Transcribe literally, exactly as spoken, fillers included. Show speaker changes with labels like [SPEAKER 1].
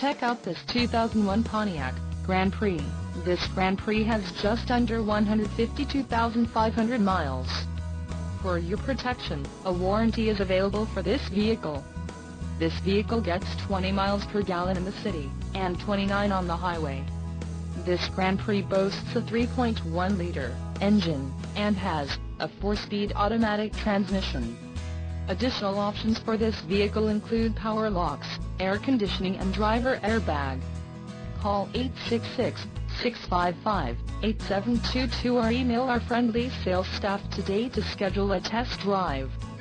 [SPEAKER 1] Check out this two thousand one Pontiac Grand Prix. This Grand Prix has just under one hundred fifty-two thousand five hundred miles. For your protection, a warranty is available for this vehicle. This vehicle gets twenty miles per gallon in the city, and twenty-nine on the highway. This Grand Prix boasts a three point one liter engine, and has a four-speed automatic transmission. Additional options for this vehicle include power locks, air conditioning and driver airbag. Call eight six six, six five five, eight seven two two or email our friendly sales staff today to schedule a test drive.